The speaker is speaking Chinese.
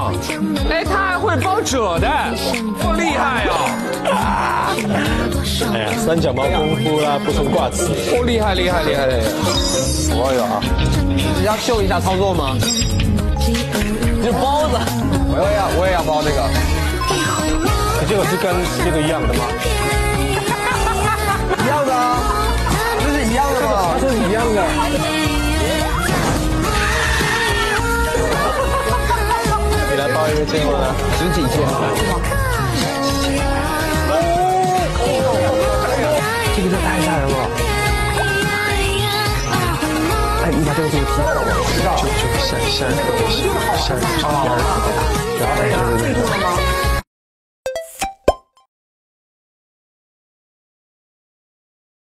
棒！哎，他还会包褶的，好厉害哦！ 哎呀，三脚猫功夫啦，不分挂齿。 哦，厉害厉害厉害厉害！ 我有啊，你要秀一下操作吗？就包子，我也要包那个。 这个是跟这个一样的吗？ 一样的啊，这是一样的吗？ 它是一样的。你来包一个芥末呢？ 十几件。这个就太吓人了。哎，你把这个给我提到我。 就下一个，然后对。